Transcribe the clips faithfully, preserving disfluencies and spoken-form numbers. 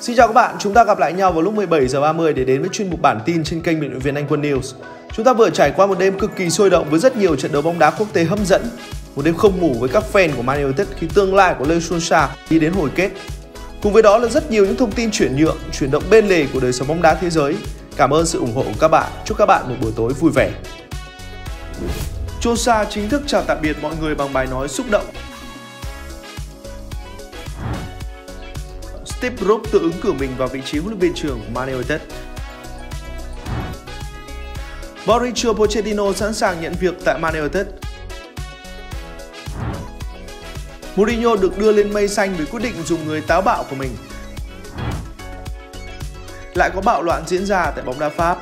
Xin chào các bạn, chúng ta gặp lại nhau vào lúc mười bảy giờ ba mươi để đến với chuyên mục bản tin trên kênh Biện luyện viên Anh Quân News. Chúng ta vừa trải qua một đêm cực kỳ sôi động với rất nhiều trận đấu bóng đá quốc tế hấp dẫn. Một đêm không ngủ với các fan của Man United khi tương lai của Ole Solskjaer đi đến hồi kết. Cùng với đó là rất nhiều những thông tin chuyển nhượng, chuyển động bên lề của đời sống bóng đá thế giới. Cảm ơn sự ủng hộ của các bạn. Chúc các bạn một buổi tối vui vẻ. Solskjaer chính thức chào tạm biệt mọi người bằng bài nói xúc động. Steve Bruce tự ứng cử mình vào vị trí huấn luyện viên trưởng của Man United. Mauricio Pochettino sẵn sàng nhận việc tại Man United. Mourinho được đưa lên mây xanh vì quyết định dùng người táo bạo của mình. Lại có bạo loạn diễn ra tại bóng đá Pháp.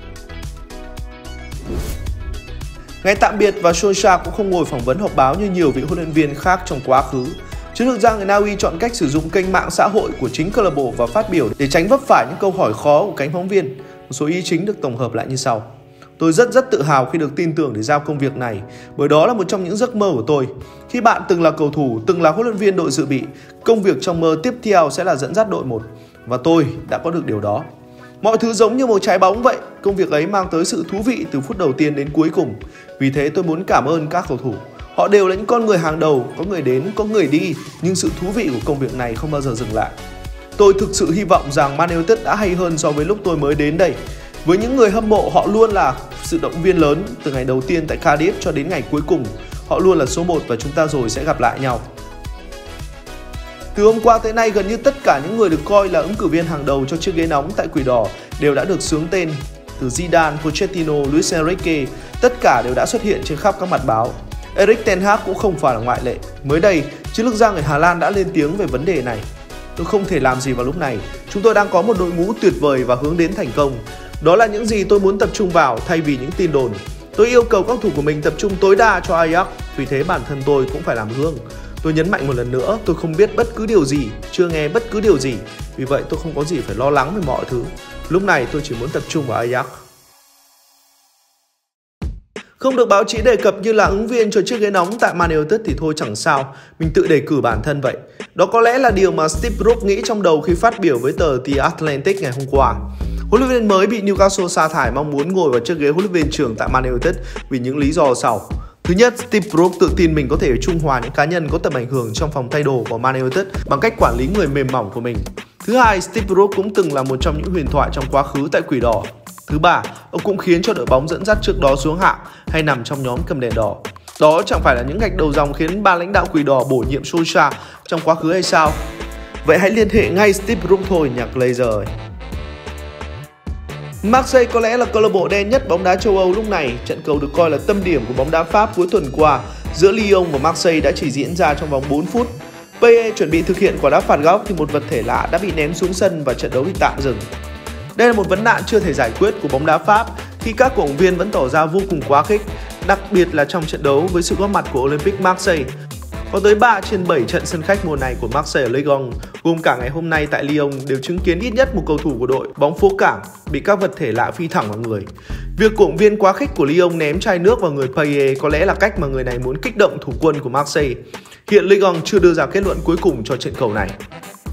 Ngày tạm biệt và Solskjaer cũng không ngồi phỏng vấn họp báo như nhiều vị huấn luyện viên khác trong quá khứ. Chiến lược gia người Na Uy chọn cách sử dụng kênh mạng xã hội của chính câu lạc bộ và phát biểu để tránh vấp phải những câu hỏi khó của cánh phóng viên. Một số ý chính được tổng hợp lại như sau. Tôi rất rất tự hào khi được tin tưởng để giao công việc này, bởi đó là một trong những giấc mơ của tôi. Khi bạn từng là cầu thủ, từng là huấn luyện viên đội dự bị, công việc trong mơ tiếp theo sẽ là dẫn dắt đội một. Và tôi đã có được điều đó. Mọi thứ giống như một trái bóng vậy, công việc ấy mang tới sự thú vị từ phút đầu tiên đến cuối cùng. Vì thế tôi muốn cảm ơn các cầu thủ. Họ đều là những con người hàng đầu, có người đến, có người đi, nhưng sự thú vị của công việc này không bao giờ dừng lại. Tôi thực sự hy vọng rằng Man United đã hay hơn so với lúc tôi mới đến đây. Với những người hâm mộ, họ luôn là sự động viên lớn từ ngày đầu tiên tại Cardiff cho đến ngày cuối cùng. Họ luôn là số một và chúng ta rồi sẽ gặp lại nhau. Từ hôm qua tới nay, gần như tất cả những người được coi là ứng cử viên hàng đầu cho chiếc ghế nóng tại Quỷ Đỏ đều đã được xướng tên. Từ Zidane, Pochettino, Luis Enrique, tất cả đều đã xuất hiện trên khắp các mặt báo. Erik ten Hag cũng không phải là ngoại lệ. Mới đây, chiến lược gia người Hà Lan đã lên tiếng về vấn đề này. Tôi không thể làm gì vào lúc này. Chúng tôi đang có một đội ngũ tuyệt vời và hướng đến thành công. Đó là những gì tôi muốn tập trung vào thay vì những tin đồn. Tôi yêu cầu các cầu thủ của mình tập trung tối đa cho Ajax, vì thế bản thân tôi cũng phải làm gương. Tôi nhấn mạnh một lần nữa, tôi không biết bất cứ điều gì, chưa nghe bất cứ điều gì. Vì vậy tôi không có gì phải lo lắng về mọi thứ. Lúc này tôi chỉ muốn tập trung vào Ajax. Không được báo chí đề cập như là ứng viên cho chiếc ghế nóng tại Man United thì thôi chẳng sao, mình tự đề cử bản thân vậy. Đó có lẽ là điều mà Steve Bruce nghĩ trong đầu khi phát biểu với tờ The Atlantic ngày hôm qua. Huấn luyện viên mới bị Newcastle sa thải mong muốn ngồi vào chiếc ghế huấn luyện viên trưởng tại Man United vì những lý do sau. Thứ nhất, Steve Bruce tự tin mình có thể trung hòa những cá nhân có tầm ảnh hưởng trong phòng thay đồ của Man United bằng cách quản lý người mềm mỏng của mình. Thứ hai, Steve Bruce cũng từng là một trong những huyền thoại trong quá khứ tại Quỷ Đỏ. Thứ ba, ông cũng khiến cho đội bóng dẫn dắt trước đó xuống hạng hay nằm trong nhóm cầm đèn đỏ. Đó chẳng phải là những gạch đầu dòng khiến ban lãnh đạo Quỷ Đỏ bổ nhiệm Solskjaer trong quá khứ hay sao? Vậy hãy liên hệ ngay Steve Bruce thôi, nhạc Glazer. Marseille có lẽ là câu lạc bộ đen nhất bóng đá châu Âu lúc này. Trận cầu được coi là tâm điểm của bóng đá Pháp cuối tuần qua giữa Lyon và Marseille đã chỉ diễn ra trong vòng bốn phút. pê e chuẩn bị thực hiện quả đá phạt góc thì một vật thể lạ đã bị ném xuống sân và trận đấu bị tạm dừng. Đây là một vấn nạn chưa thể giải quyết của bóng đá Pháp khi các cổ động viên vẫn tỏ ra vô cùng quá khích, đặc biệt là trong trận đấu với sự góp mặt của Olympique Marseille. Có tới ba trên bảy trận sân khách mùa này của Marseille ở Ligue một, gồm cả ngày hôm nay tại Lyon, đều chứng kiến ít nhất một cầu thủ của đội bóng phố cảng bị các vật thể lạ phi thẳng vào người. Việc cổ động viên quá khích của Lyon ném chai nước vào người Payet có lẽ là cách mà người này muốn kích động thủ quân của Marseille. Hiện Ligue một chưa đưa ra kết luận cuối cùng cho trận cầu này.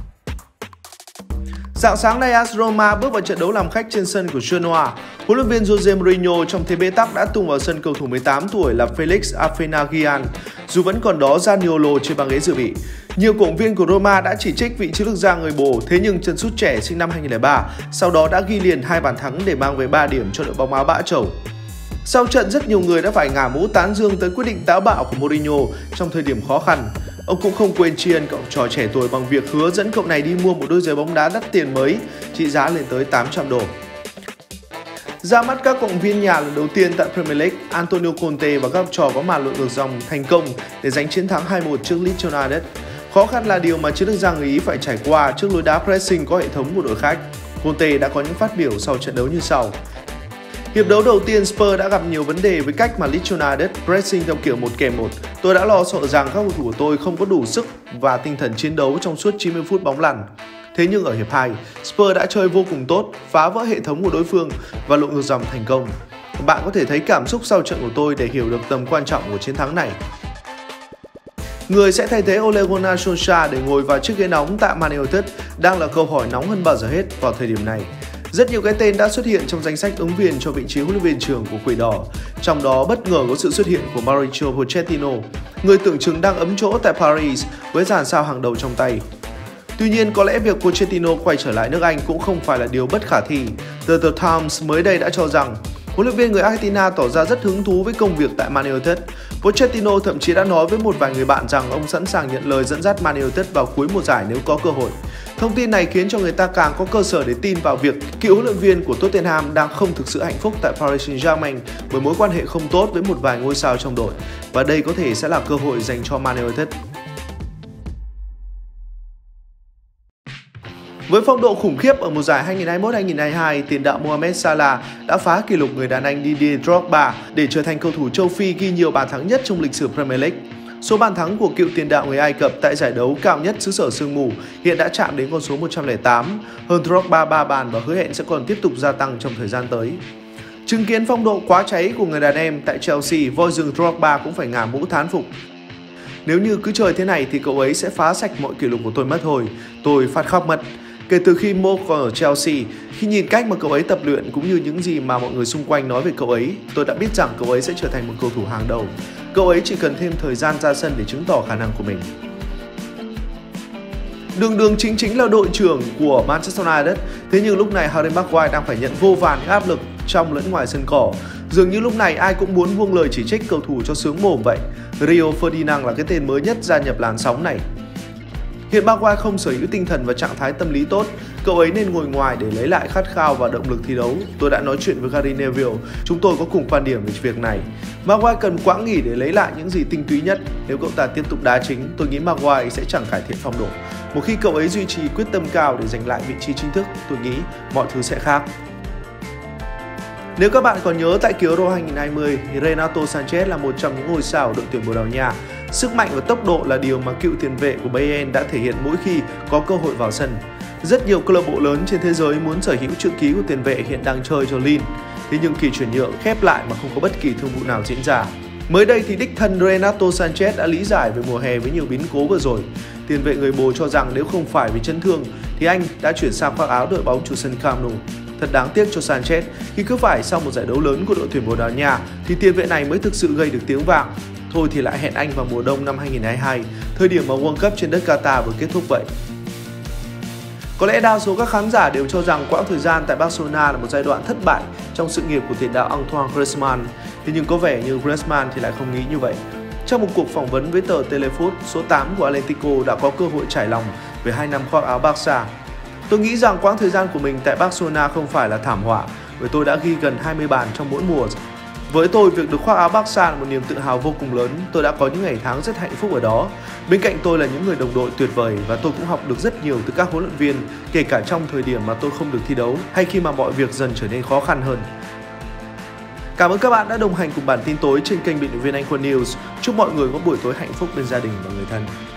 Sáng sáng nay, a ét Roma bước vào trận đấu làm khách trên sân của Genoa. Huấn luyện viên Jose Mourinho trong thế bế tắc đã tung vào sân cầu thủ mười tám tuổi là Felix Afenagian, dù vẫn còn đó Zaniolo trên băng ghế dự bị. Nhiều cổ động viên của Roma đã chỉ trích vị chiến lược gia người Bồ, thế nhưng chân sút trẻ sinh năm hai nghìn không trăm lẻ ba sau đó đã ghi liền hai bàn thắng để mang về ba điểm cho đội bóng áo bã trầu. Sau trận, rất nhiều người đã phải ngả mũ tán dương tới quyết định táo bạo của Mourinho trong thời điểm khó khăn. Ông cũng không quên tri ân cậu trò trẻ tuổi bằng việc hứa dẫn cậu này đi mua một đôi giày bóng đá đắt tiền mới, trị giá lên tới tám trăm đô. Ra mắt các cổ động viên nhà lần đầu tiên tại Premier League, Antonio Conte và các học trò có màn lội ngược dòng thành công để giành chiến thắng hai một trước Leeds United. Khó khăn là điều mà chiến lược gia người Ý phải trải qua trước lối đá pressing có hệ thống của đội khách. Conte đã có những phát biểu sau trận đấu như sau. Hiệp đấu đầu tiên, Spurs đã gặp nhiều vấn đề với cách mà Leeds United pressing theo kiểu một kèm một. Tôi đã lo sợ rằng các cầu thủ của tôi không có đủ sức và tinh thần chiến đấu trong suốt chín mươi phút bóng lăn. Thế nhưng ở hiệp hai, Spurs đã chơi vô cùng tốt, phá vỡ hệ thống của đối phương và lội ngược dòng thành công. Bạn có thể thấy cảm xúc sau trận của tôi để hiểu được tầm quan trọng của chiến thắng này. Người sẽ thay thế Ole Gunnar Solskjaer để ngồi vào chiếc ghế nóng tại Man United đang là câu hỏi nóng hơn bao giờ hết vào thời điểm này. Rất nhiều cái tên đã xuất hiện trong danh sách ứng viên cho vị trí huấn luyện viên trưởng của Quỷ Đỏ, trong đó bất ngờ có sự xuất hiện của Mauricio Pochettino, người tưởng chừng đang ấm chỗ tại Paris với dàn sao hàng đầu trong tay. Tuy nhiên, có lẽ việc Pochettino quay trở lại nước Anh cũng không phải là điều bất khả thi. The, The Times mới đây đã cho rằng huấn luyện viên người Argentina tỏ ra rất hứng thú với công việc tại Man United. Pochettino thậm chí đã nói với một vài người bạn rằng ông sẵn sàng nhận lời dẫn dắt Man United vào cuối mùa giải nếu có cơ hội. Thông tin này khiến cho người ta càng có cơ sở để tin vào việc cựu huấn luyện viên của Tottenham đang không thực sự hạnh phúc tại Paris Saint-Germain bởi mối quan hệ không tốt với một vài ngôi sao trong đội. Và đây có thể sẽ là cơ hội dành cho Man United. Với phong độ khủng khiếp ở mùa giải hai nghìn không trăm hai mươi mốt hai nghìn không trăm hai mươi hai, tiền đạo Mohamed Salah đã phá kỷ lục người đàn anh Didier Drogba để trở thành cầu thủ châu Phi ghi nhiều bàn thắng nhất trong lịch sử Premier League. Số bàn thắng của cựu tiền đạo người Ai Cập tại giải đấu cao nhất xứ sở sương mù hiện đã chạm đến con số một trăm lẻ tám, hơn Drogba ba bàn và hứa hẹn sẽ còn tiếp tục gia tăng trong thời gian tới. Chứng kiến phong độ quá cháy của người đàn em tại Chelsea, voi rừng Drogba cũng phải ngả mũ thán phục. Nếu như cứ chơi thế này thì cậu ấy sẽ phá sạch mọi kỷ lục của tôi mất thôi. Tôi phát khóc mất. Kể từ khi Mo còn ở Chelsea, khi nhìn cách mà cậu ấy tập luyện cũng như những gì mà mọi người xung quanh nói về cậu ấy, tôi đã biết rằng cậu ấy sẽ trở thành một cầu thủ hàng đầu. Cậu ấy chỉ cần thêm thời gian ra sân để chứng tỏ khả năng của mình. Đường đường chính chính là đội trưởng của Manchester United, thế nhưng lúc này Harry Maguire đang phải nhận vô vàn những áp lực trong lẫn ngoài sân cỏ. Dường như lúc này ai cũng muốn buông lời chỉ trích cầu thủ cho sướng mồm vậy. Rio Ferdinand là cái tên mới nhất gia nhập làn sóng này. Hiện Maguire không sở hữu tinh thần và trạng thái tâm lý tốt, cậu ấy nên ngồi ngoài để lấy lại khát khao và động lực thi đấu. Tôi đã nói chuyện với Gary Neville, chúng tôi có cùng quan điểm về việc này. Maguire cần quãng nghỉ để lấy lại những gì tinh túy nhất. Nếu cậu ta tiếp tục đá chính, tôi nghĩ Maguire sẽ chẳng cải thiện phong độ. Một khi cậu ấy duy trì quyết tâm cao để giành lại vị trí chính thức, tôi nghĩ mọi thứ sẽ khác. Nếu các bạn còn nhớ tại kỳ Euro hai nghìn không trăm hai mươi thì Renato Sanchez là một trong những ngôi sao đội tuyển Bồ Đào Nha. Sức mạnh và tốc độ là điều mà cựu tiền vệ của Bayern đã thể hiện mỗi khi có cơ hội vào sân. Rất nhiều câu lạc bộ lớn trên thế giới muốn sở hữu chữ ký của tiền vệ hiện đang chơi cho Lille. Thế nhưng kỳ chuyển nhượng khép lại mà không có bất kỳ thương vụ nào diễn ra. Mới đây thì đích thân Renato Sanchez đã lý giải về mùa hè với nhiều biến cố vừa rồi. Tiền vệ người Bồ cho rằng nếu không phải vì chấn thương thì anh đã chuyển sang khoác áo đội bóng chủ sân Camp Nou. Thật đáng tiếc cho Sanchez khi cứ phải sau một giải đấu lớn của đội tuyển Bồ Đào Nha thì tiền vệ này mới thực sự gây được tiếng vang. Thôi thì lại hẹn anh vào mùa đông năm hai nghìn không trăm hai mươi hai, thời điểm mà World Cup trên đất Qatar vừa kết thúc vậy. Có lẽ đa số các khán giả đều cho rằng quãng thời gian tại Barcelona là một giai đoạn thất bại trong sự nghiệp của tiền đạo Antoine Griezmann. Thế nhưng có vẻ như Griezmann thì lại không nghĩ như vậy. Trong một cuộc phỏng vấn với tờ Telefoot, số tám của Atlético đã có cơ hội trải lòng về hai năm khoác áo Barca. Tôi nghĩ rằng quãng thời gian của mình tại Barcelona không phải là thảm họa, bởi tôi đã ghi gần hai mươi bàn trong mỗi mùa. Với tôi, việc được khoác áo Barca là một niềm tự hào vô cùng lớn. Tôi đã có những ngày tháng rất hạnh phúc ở đó. Bên cạnh tôi là những người đồng đội tuyệt vời và tôi cũng học được rất nhiều từ các huấn luyện viên, kể cả trong thời điểm mà tôi không được thi đấu hay khi mà mọi việc dần trở nên khó khăn hơn. Cảm ơn các bạn đã đồng hành cùng bản tin tối trên kênh Biện luận viên Anh Quân News. Chúc mọi người có buổi tối hạnh phúc bên gia đình và người thân.